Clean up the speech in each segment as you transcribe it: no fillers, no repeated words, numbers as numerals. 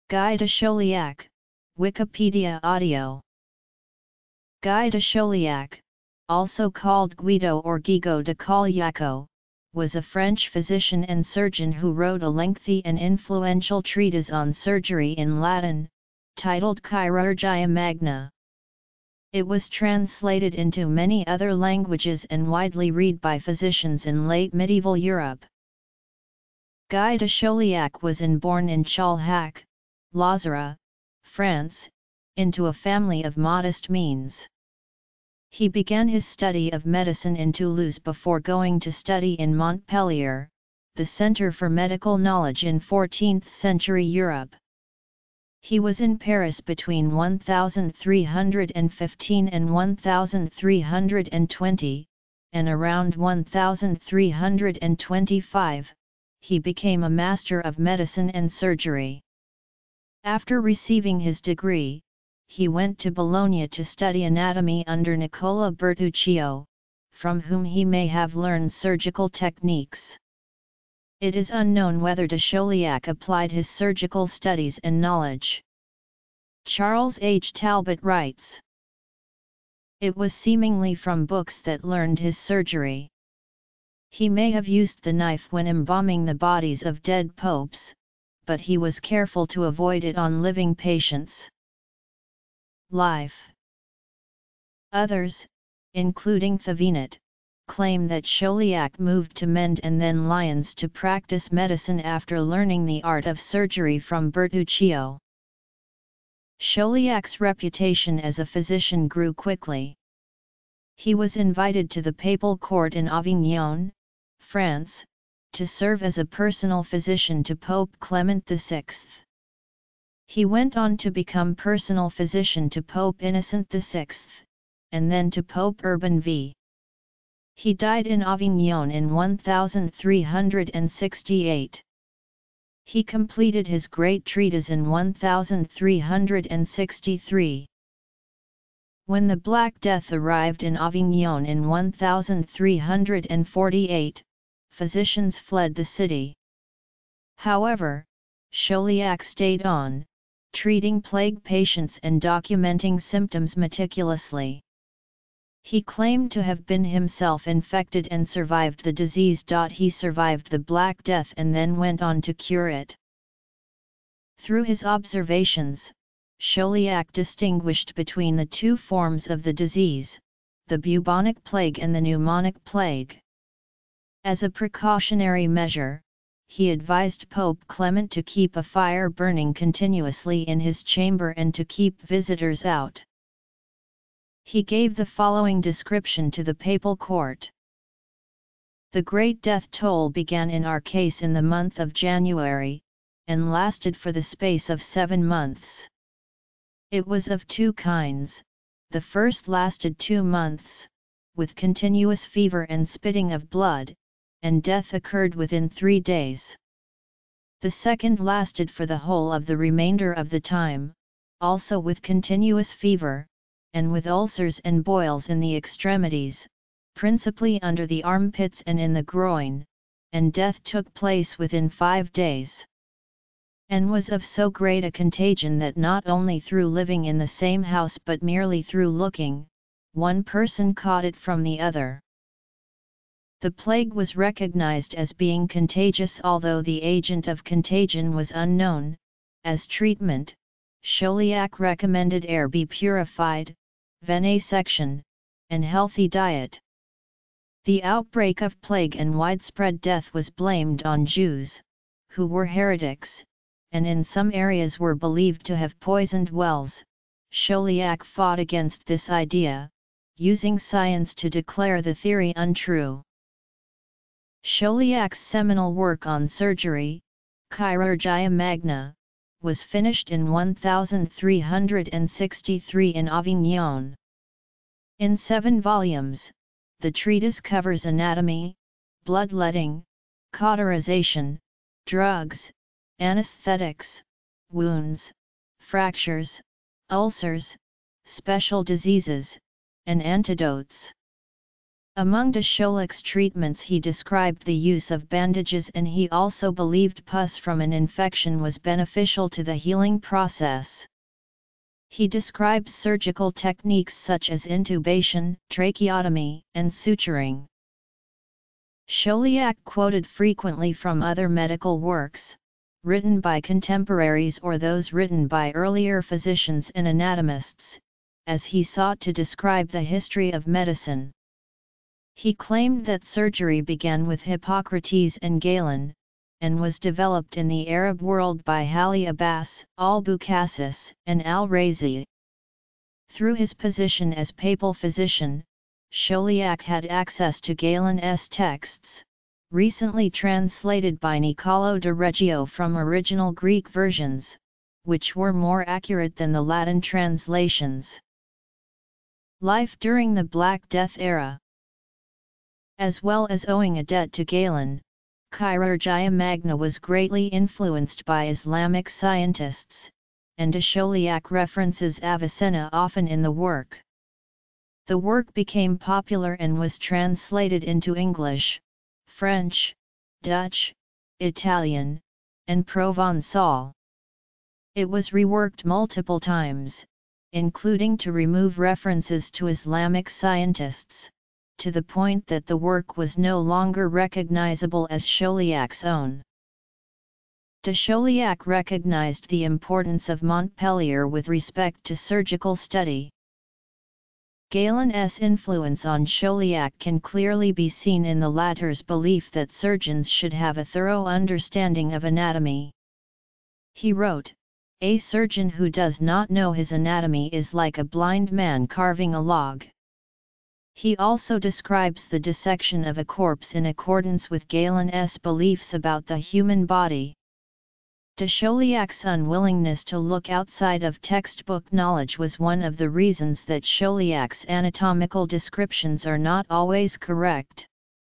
Guy de Chauliac, Wikipedia audio. Guy de Chauliac, also called Guido or Guigo de Chauliac, was a French physician and surgeon who wrote a lengthy and influential treatise on surgery in Latin, titled Chirurgia Magna. It was translated into many other languages and widely read by physicians in late medieval Europe. Guy de Chauliac was born in Chauliac, Lozère, France, into a family of modest means. He began his study of medicine in Toulouse before going to study in Montpellier, the center for medical knowledge in 14th-century Europe. He was in Paris between 1315 and 1320, and around 1325, he became a master of medicine and surgery. After receiving his degree, he went to Bologna to study anatomy under Nicola Bertuccio, from whom he may have learned surgical techniques. It is unknown whether de Chauliac applied his surgical studies and knowledge. Charles H. Talbot writes, "It was seemingly from books that learned his surgery. He may have used the knife when embalming the bodies of dead popes, but he was careful to avoid it on living patients." Life. Others, including Thévenot, claim that Chauliac moved to Mende and then Lyons to practice medicine after learning the art of surgery from Bertuccio. Chauliac's reputation as a physician grew quickly. He was invited to the papal court in Avignon, France, to serve as a personal physician to Pope Clement VI. He went on to become personal physician to Pope Innocent VI, and then to Pope Urban V. He died in Avignon in 1368. He completed his great treatise in 1363. When the Black Death arrived in Avignon in 1348, physicians fled the city. However, Chauliac stayed on, treating plague patients and documenting symptoms meticulously. He claimed to have been himself infected and survived the disease. He survived the Black Death and then went on to cure it. Through his observations, Chauliac distinguished between the two forms of the disease, the bubonic plague and the pneumonic plague. As a precautionary measure, he advised Pope Clement to keep a fire burning continuously in his chamber and to keep visitors out. He gave the following description to the papal court. "The great death toll began in our case in the month of January, and lasted for the space of 7 months. It was of two kinds. The first lasted 2 months, with continuous fever and spitting of blood, and death occurred within 3 days. The second lasted for the whole of the remainder of the time, also with continuous fever, and with ulcers and boils in the extremities, principally under the armpits and in the groin, and death took place within 5 days. And was of so great a contagion that not only through living in the same house but merely through looking, one person caught it from the other. The plague was recognized as being contagious although the agent of contagion was unknown. As treatment, Chauliac recommended air be purified, venesection, and healthy diet. The outbreak of plague and widespread death was blamed on Jews, who were heretics, and in some areas were believed to have poisoned wells. Chauliac fought against this idea, using science to declare the theory untrue. Chauliac's seminal work on surgery, Chirurgia Magna, was finished in 1363 in Avignon. In 7 volumes, the treatise covers anatomy, bloodletting, cauterization, drugs, anesthetics, wounds, fractures, ulcers, special diseases, and antidotes. Among de Cholec's treatments he described the use of bandages, and he also believed pus from an infection was beneficial to the healing process. He describes surgical techniques such as intubation, tracheotomy, and suturing. Chauliac quoted frequently from other medical works, written by contemporaries or those written by earlier physicians and anatomists, as he sought to describe the history of medicine. He claimed that surgery began with Hippocrates and Galen, and was developed in the Arab world by Hali Abbas, al-Bukassis, and al-Razi. Through his position as papal physician, Chauliac had access to Galen's texts, recently translated by Niccolò de Reggio from original Greek versions, which were more accurate than the Latin translations. Life during the Black Death era. As well as owing a debt to Galen, Chirurgia Magna was greatly influenced by Islamic scientists, and de Chauliac references Avicenna often in the work. The work became popular and was translated into English, French, Dutch, Italian, and Provençal. It was reworked multiple times, including to remove references to Islamic scientists, to the point that the work was no longer recognizable as Chauliac's own. De Chauliac recognized the importance of Montpellier with respect to surgical study. Galen's influence on Chauliac can clearly be seen in the latter's belief that surgeons should have a thorough understanding of anatomy. He wrote, "A surgeon who does not know his anatomy is like a blind man carving a log." He also describes the dissection of a corpse in accordance with Galen's beliefs about the human body. De Chauliac's unwillingness to look outside of textbook knowledge was one of the reasons that Chauliac's anatomical descriptions are not always correct.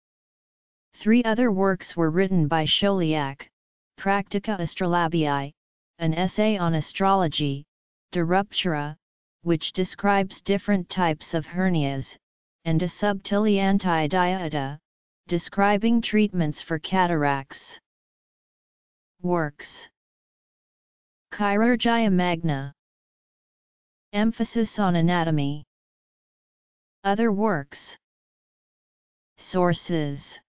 3 other works were written by Chauliac: Practica Astrolabiae, an essay on astrology, De Ruptura, which describes different types of hernias, and De Subtilianti Dieta, describing treatments for cataracts. Works: Chirurgia Magna. Emphasis on anatomy. Other works. Sources.